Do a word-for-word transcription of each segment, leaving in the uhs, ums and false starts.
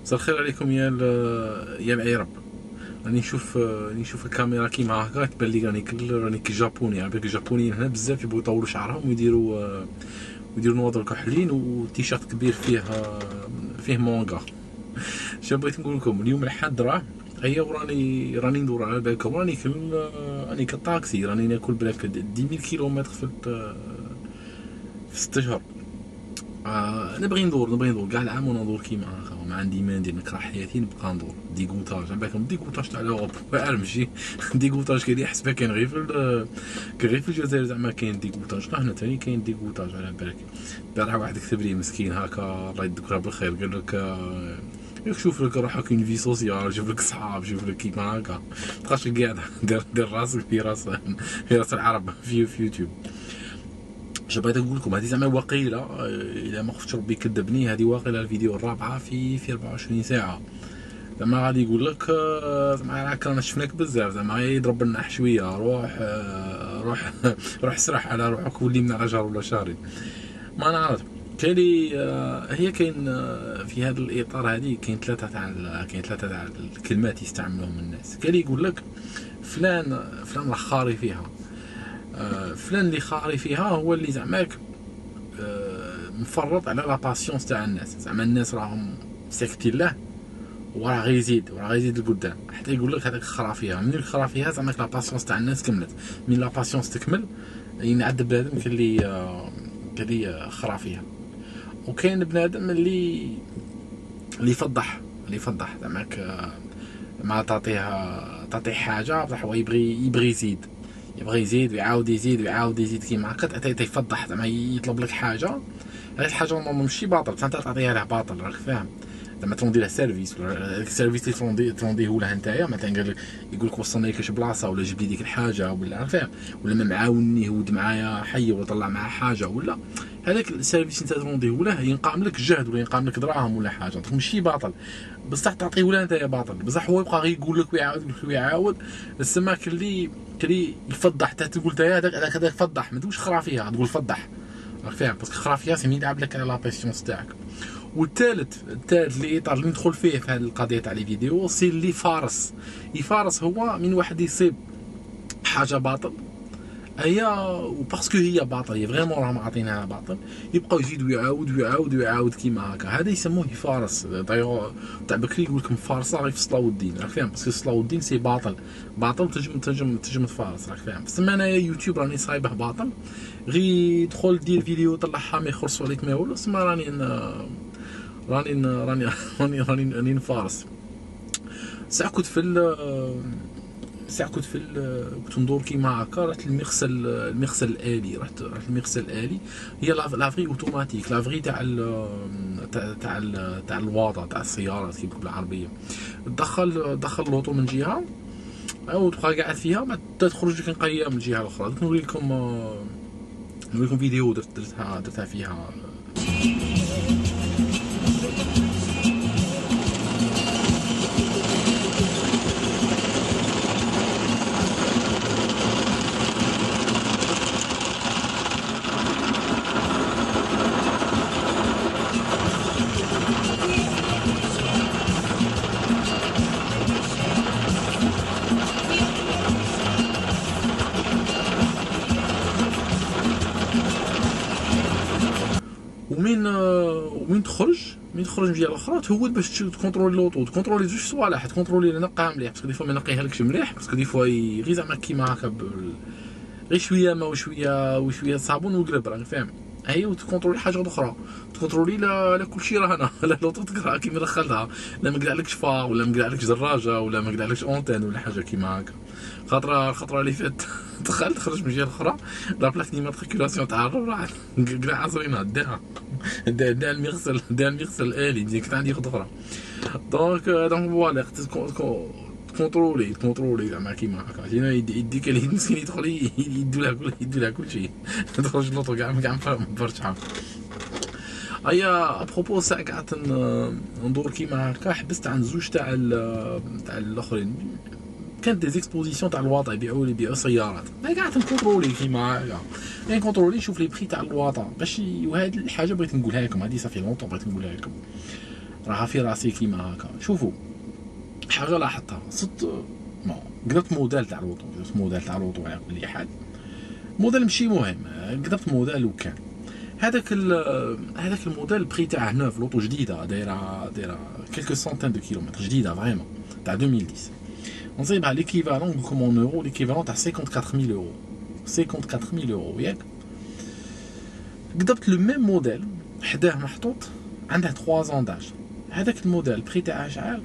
مساء الخير عليكم يا يا العرب. راني نشوف راني نشوف الكاميرا كيما هكا تبان لي راني كل راني كي جابوني. على بالك الجابونيين هنا بزاف يبغوا يطولوا شعرهم ويديروا ويديروا نواظر كحلين وتيشيرت كبير فيه فيه مونغا. شنو بغيت نقول لكم اليوم الحد راه هيا وراني راني ندور على بالكم راني كل راني كطاكسي راني ناكل بلاك عشرة كيلومتر في في ستة اشهر. آه نبغي ندور نبغي ندور كاع العام وندور كيما هكا ما عندي ما ندير نكره حياتي نبقى ندور ديكوتاج. على بالكم ديكوتاج تاع لوروب واعر ماشي ديكوتاج كاين حسبه كاين غير في كاين غير في الجزائر زعما كاين ديكوتاج. هنا ثاني كاين ديكوتاج. على بالك البارح واحد كتب لي مسكين هكا الله يذكره بالخير قال لك ياك شوف لك روحك اون في سوسيال شوف لك صحاب شوف لك كيما هكا متبقاش قاعد دير دير راسك في راس في راس العرب في في يوتيوب. اش بغيت نقول لكم هذه زعما واقيله الا ما خفتش ربي يكذبني هذه واقيله الفيديو الرابعه في في أربعة وعشرين ساعه. زعما غادي يقول لك زعما راك رانا شفناك بزاف زعما يضرب لنا شويه روح روح روح سرح على روحك ولي من على جار ولا شاري ما نعرف. كاين هي كاين في هذا الاطار هذه كاين ثلاثه تاع كاين ثلاثه تاع الكلمات يستعملوهم الناس. كاين يقول لك فلان فلان راه خاري فيها. فلان اللي خاري فيها هو اللي زعماك مفرط على لا باسيونس تاع الناس. زعما الناس راهم ساكتين له وراه غيزيد وراه غيزيد لقدام حتى يقول لك هذاك خرا فيها. من خرا فيها زعما لا باسيونس تاع الناس كملت. من لا باسيونس تكمل ينعد بنادم كاين اللي كاين اللي خرا فيها. وكاين بنادم اللي اللي يفضح اللي يفضح زعماك ما تعطيها تعطيه حاجه بصح هو يبغي يبغي يزيد يبغي يزيد ويعاود يزيد ويعاود يزيد كيما هكا حتى يفضح زعما يطلب لك حاجه. هذيك الحاجه نورمالمون ماشي باطل فانت تعطيها له باطل راك فاهم. زعما تروندي له سيرفيس ولا السيرفيس اللي تروندي ترونديه له نتايا مثلا قال لك يقول لك وصلني لك شي بلاصه ولا جيب لي ديك الحاجه ولا راك فاهم ولا ما معاوني هود معايا حي ولا طلع معاه حاجه ولا هذاك السيرفيس انت ترونديه له ينقام لك جهد ولا ينقام لك دراهم ولا حاجه ماشي باطل بصح تعطيه له نتايا باطل بصح هو يبقى غير يقول لك ويعاود لك ويعاود. السماك اللي اللي يفضح حتى تقول تا هذاك هذاك هذاك فضح ما تقولش خرا فيها تقول فضح راك فاهم باسكو خرا فيها سي يلعب لك على لا باسيونس تاعك. والثالث الثالث اللي اطار اللي ندخل فيه في هذه القضيه تاع لي فيديو سي اللي فارس. يفارس هو من واحد يصيب حاجه باطل هي وباسكو هي باطل هي فريمون راهم عاطينها باطل يبقى يزيد ويعاود ويعاود ويعاود كيما هكا. هذا يسموه يفارس. دايوغ تاع بكري يقول لكم فارسه غير في صلاح الدين راك فاهم باسكو صلاح الدين سي باطل باطل تنجم تنجم تنجم تفارس راك فاهم. بس انايا يوتيوب راني صايبه باطل غير دخل دير فيديو طلعها ما يخرصوا عليك ما والو سما راني راني راني راني راني راني نفارس. ساعه كنت في ساعه كنت في كنت ندور كيما هكا رحت المغسل المغسل الالي رحت رحت المغسل الالي هي لافري اوتوماتيك لافري تاع تاع تاع تاع الواطه تاع السيارات كيما بالعربيه. دخل دخل اللوطو من جهه او تبقى قاعد فيها بعد تخرج لك نقيه من الجهه الاخرى. نوري لكم نوري لكم فيديو درت درتها درتها فيها. ومين ومين تخرج مين تخرج من الجهه الاخرى تهود باش تكونترولي لوطو تكونترولي زوج صوالح تكونترولي نقاها مليح باسكو دي فوا ما نقيها لكش مليح باسكو دي فوا غير زعما كيما هكا غير شويه ما وشويه وشويه صابون وقلب راك فاهم. هي وتكونترولي حاجه اخرى تكونترولي لا لا كلشي راه هنا لا لوطو تقرا كيما دخلتها لا ما قلعلكش فا ولا ما قلعلكش دراجه ولا ما قلعلكش اونتين ولا حاجه كيما هكا. خاطر الخطره اللي فات دخلت خرج من الجهه الاخرى لا بلاك ديماتريكولاسيون تاع الربع قلع عصرينا داها دا دا المغسل دا المغسل الالي ديك عندي خد اخرى. دونك دونك فوالا تكونترولي تكونترولي زعما كيما هكا هنا يديك اللي مسكين يدخل يدو لها كل يدو لها كلشي تخرج لوطو كاع كاع مفرشحه. ايا ابروبو ساعه قعدت ندور كيما هكا حبست عن زوج تاع تاع الاخرين كانت دي زيكسبوزيسيون تاع الواطه يبيعوا يبيعوا سيارات ما قعدت نكونترولي كيما هكا يعني كونترولي نشوف لي بري تاع الواطه باش وهاد الحاجه بغيت نقولها لكم هذه صافي لونطون بغيت نقولها لكم. راها في راسي كيما هكا. شوفوا حاجه لاحظتها، صدت بون قدرت موديل تاع الوطو، قدرت موديل تاع الوطو على كل حال، موديل ماشي مهم، قدرت موديل وكان هذاك هذاك الموديل البري تاعه نوف، لوطو جديده دايره دايره كيلكو سونتين دو كيلومتر، جديده فريمون تاع ألفين وعشرة. نصيبها ليكيفالون نقولكم اون اورو، ليكيفالون تاع أربعة وخمسين ألف اورو، أربعة وخمسين ألف اورو ياك. قدرت لو ميم موديل حداه محطوط عنده ثلاثة ans داج، هذاك الموديل البري تاعه شحال؟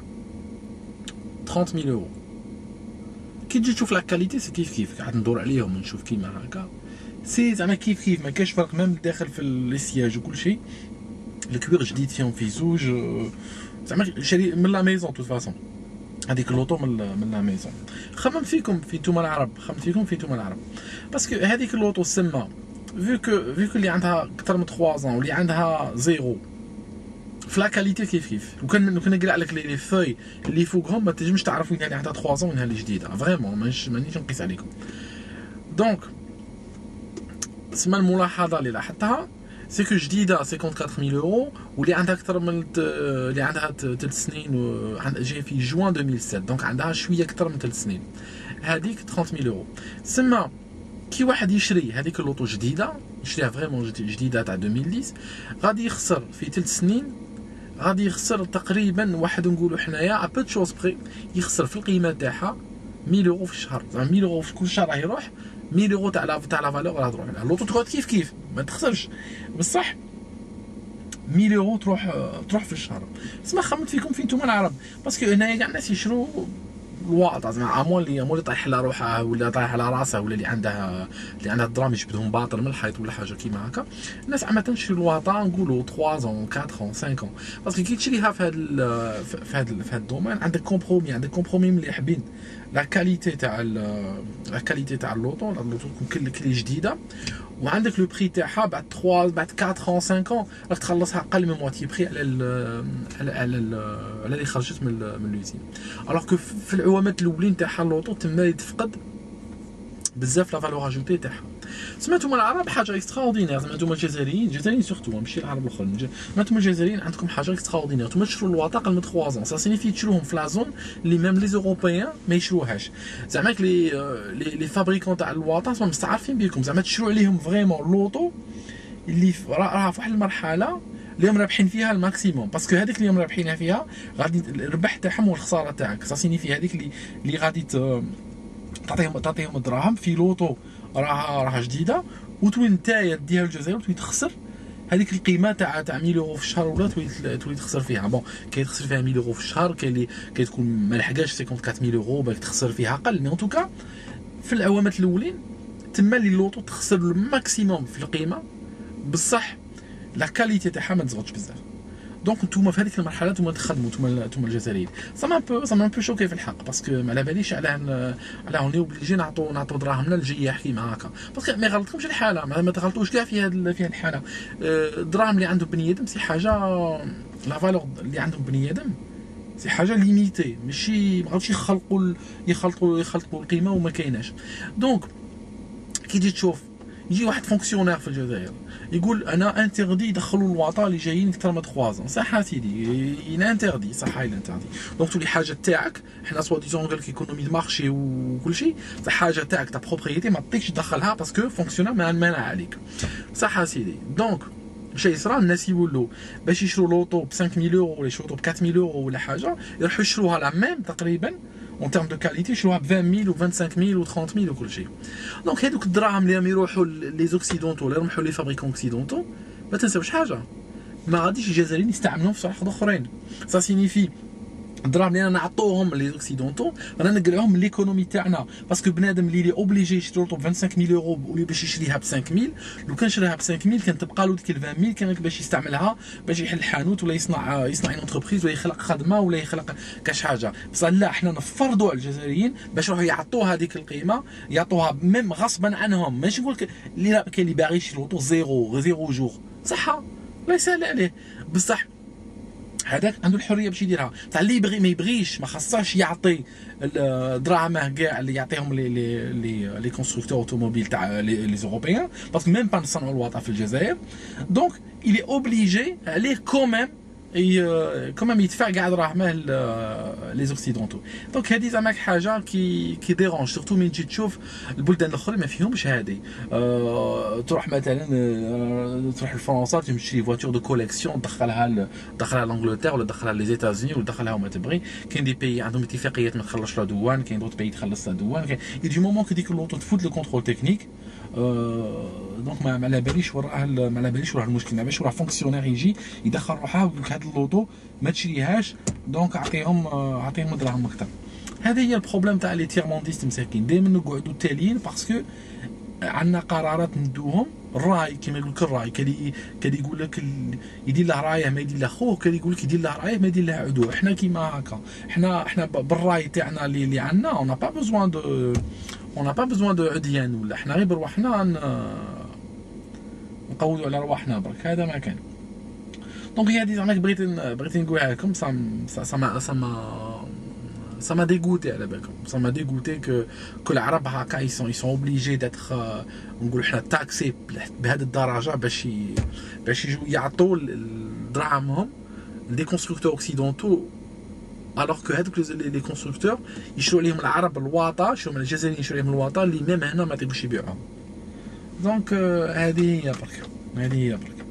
ثلاثين ألف اورو. كي تجي تشوف لا كاليتي سي كيف كيف، قاعد ندور عليهم نشوف كيما هكا سي زعما كيف كيف، ما كاش فرق ميم داخل في لي سياج وكل شيء. الكوير جديد فيهم في زوج، زعما شري من لا ميزون توت فاسون، هذيك اللوطو من من لا ميزون. خمم فيكم في نتوما العرب، خمم فيكم في نتوما العرب، باسكو هذيك اللوطو سما فيو كو فيو كو اللي عندها اكثر من ثلاثة ans واللي عندها زيرو في لا كاليتي كيف كيف. لو كان لو كان نقرا لك لي فوي اللي فوقهم ما تنجمش تعرف وين اللي عندها ثلاثة ans وين اللي جديده، فريمون مانيش مانيش نقيس عليكم. دونك تسمى الملاحظه اللي لاحظتها سي كو جديده أربعة وخمسين ألف اورو، واللي عندها اكثر من اللي عندها ثلاث سنين جاي في جوان ألفين وسبعة، دونك عندها شويه اكثر من ثلاث سنين، هذيك ثلاثين ألف اورو. تسمى كي واحد يشري هذيك اللوطو جديده، يشريها فريمون جديده تاع ألفين وعشرة، غادي يخسر في ثلاث سنين، غادي يخسر تقريبا واحد نقولوا حنايا ابو تشوز بري، يخسر في القيمه تاعها ألف اورو في الشهر، زعما ألف اورو في كل شهر راه يروح، ألف اورو تاع لا تاع لا فالور راه تروح لها. اللوطو تقعد كيف كيف ما تخسرش بصح ألف اورو تروح تروح في الشهر. تسمى خممت فيكم في نتوما العرب، باسكو هنايا كاع الناس يشرو الواطه، زعما امون اللي امون اللي طايح على روحها ولا طايح على راسها ولا اللي عندها اللي عندها الدراهم يجبدهم باطل من الحيط ولا حاجه كيما هكا. الناس عامه تشري الواطه نقولوا ثلاثة ans أربعة ans خمسة ans، باسكو كي تشريها في هذا في هذا في هذا الدومين عندك كومبرومي، عندك كومبرومي ملي حابين لا كاليتي تاع لا كاليتي تاع اللوطو، اللوطو تكون كلي جديده، وعندك لو بري تاعها بعد ثلاثة بعد أربعة ans خمسة ans راك تخلصها اقل من مواتي بري على ال على على على اللي خرجت من من لوزين. الوغ كو في العوامات الاولين تاعها اللوطو تما يتفقد بزاف لا فالور اجوتي تاعها. سمعتوا العرب حاجه اكستراوردينير، زعما نتوما الجزائريين، الجزائريين سورتو ماشي العرب الاخرين، نتوما الجزائريين عندكم حاجه اكستراوردينير، نتوما تشرو الواطه قل من ثلاثة ans، سا سينيفي تشروهم في لا زون اللي ميم لي زوروبيان ما يشروهاش، زعما لي لي فابريكون تاع الواطه مستعرفين بكم، زعما تشرو عليهم فريمون لوطو اللي راه في واحد المرحله اليوم رابحين فيها الماكسيموم، باسكو هذيك اليوم رابحينها فيها غادي الربح تاعهم والخساره تاعك، سا سينيفي هذيك اللي اللي غادي تعطيهم تعطيهم الدراهم في لوطو راها راها جديده، وتولي نتايا ديها الجزائر وتولي تخسر هذيك القيمه تاع تاع ألف اورو في الشهر، ولا تولي تولي تخسر فيها. بون كاين تخسر فيها ألف اورو في الشهر، كاين اللي كتكون ما لحقاش أربعة وخمسين ألف اورو باك تخسر فيها اقل، مي ان توكا في العوامات الاولين تما اللي لوطو تخسر الماكسيموم في القيمه، بصح لا كاليتي تاعها ما تزغطش بزاف. دونك نتوما في هذيك المرحله نتوما تخدموا نتوما نتوما الجزائريين، سا بو سا بو شوكي في الحق، باسكو ما على باليش علاه علاه اوني اوبليجي نعطوا نعطوا دراهمنا للجياح كيما هكا، باسكو ما يغلطكمش الحاله، ما تغلطوش كاع في هذه في هذه الحاله. الدراهم اللي عنده بني ادم سي حاجه، لا فالور اللي عندهم بني ادم سي حاجه ليميتي، ماشي ما غاديش يخلقوا يخلطوا يخلطوا القيمه وما كايناش. دونك كي تجي تشوف يجي واحد فونكسيونير في الجزائر يقول انا انتردي يدخلوا الوطا اللي جايين اكثر من ثلاثة ans، صح سيدي ان انتردي، صح هاي الانتردي، دونك تولي حاجه تاعك، حنا سوا ديزون قال لك ايكونومي دو مارشي وكل شيء، صح حاجه تاعك تاع بروبريتي ما تطيقش تدخلها باسكو فونكسيونير ما مانع عليك، صح سيدي. دونك باش يصرا الناس يولوا باش يشروا لوطو ب خمسة آلاف اورو ولا يشروا ب أربعة آلاف اورو ولا حاجه، يروحوا يشروها لا ميم تقريبا اون تيرم دو كاليتي، يشروها ب عشرين ألف و خمسة وعشرين ألف و ثلاثين ألف وكل شيء. دونك هذوك الدراهم اللي راهم يروحوا لي زوكسيدونتو ولا يروحوا لي فابريكون اوكسيدونتو، ما تنساوش حاجه، ما غاديش الجزائريين يستعملوهم في صالح اخرين، سا سينيفي الدراهم اللي انا نعطوهم لي اوكسيدونتو رانا نقلعوهم من ليكونومي تاعنا، باسكو بنادم اللي لي اوبليجي يشري لوطو ب خمسة وعشرين ألف اورو واللي باش يشريها ب خمسة آلاف، لو كان شراها ب خمسة آلاف كان تبقى له ديك ال عشرين ألف كان باش يستعملها باش يحل حانوت ولا يصنع يصنع انتربريز ولا يخلق خدمه ولا يخلق كاش حاجه، بصح لا حنا نفرضوا على الجزائريين باش يروحوا يعطوها هذيك القيمه، يعطوها ميم غصبا عنهم، ماشي نقول لك اللي كاين اللي باغي يشري لوطو زيرو زيرو جور، صح الله يسهل عليه، بصح هذاك عنده الحريه باش يديرها، تاع اللي يبغي ما يبغيش ما خصاش يعطي دراهمه كاع اللي يعطيهم لي لي لي لي كونستركتور اوتوموبيل تاع لي زوروبيان، باسكو ميم با نصنعوا الواطه في الجزائر، دونك il est obligé عليه كوميم اي كومام يدفع كاع دراهمه لي زوكسيدونتو. دونك هذه زعما حاجه كي كي ديرونج سورتو من تجي تشوف البلدان الاخرين ما فيهمش هذه. أه تروح مثلا أه تروح لفرنسا تمشي فواتور دو كوليكسيون تدخلها تدخلها لانجلتير ولا تدخلها لي زيتازوني ولا تدخلها وما تبغي. كاين دي بيي عندهم اتفاقيات ما تخلصش لا دوان، كاين دوت بيي تخلص لا دوان. كاين دو مومون كي ديك اللوطو تفوت لو كونترول تكنيك. أه دونك ما على باليش وراه ما على باليش وراه المشكل، ما باليش وراه فونكسيونير يجي يدخل روحه ويقول لك هاد اللوطو ما تشريهاش دونك اعطيهم اعطيهم دراهم اكثر. هذه هي البروبليم تاع لي تيرمونديست مساكين، دائما نقعدوا تاليين باسكو عندنا قرارات ندوهم. الراي كما يقول لك الراي كان كان يقول لك يدير له رايه ما يدير له خوه، كان يقول لك يدير له رايه ما يدير له عدو. حنا كيما هكا، حنا حنا بالراي تاعنا اللي, اللي عندنا اون با بوزوان دو اون با بوزوان دو عديان، ولا حنا غير بروحنا نقودوا على رواحنا برك. هذا ما كان. دونك هذه زعما بغيت بغيت نقولها لكم. سا سا سا سا ça m'a dégoûté على بالكم. ça m'a dégoûté que que العرب هكا ils sont ils sont obligés d'être نقولوا حنا تاكسي بهذه الدرجه باش باش يجوا يعطوا دراهمهم لي كونستركتور اوكسيدونتو، الوغ كو هذوك لي كونستركتور يشروا عليهم العرب الواطه، يشروا من الجزائريين يشروا عليهم الواطه اللي ميم هنا ما يعطيوش يبيعوهم. دونك هذه هي برك، هذه هي برك.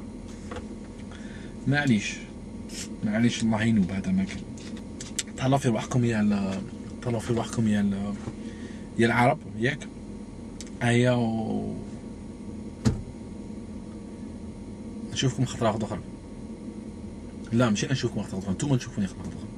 معليش معليش الله ينوب. هذا ما كان. تهلاو في روحكم يا تهلاو في روحكم يا يا العرب ياك. هيا و... نشوفكم خطره واحده اخرى. لا ماشي انا نشوفكم خطره اخرى، نتوما تشوفوني خطره اخرى.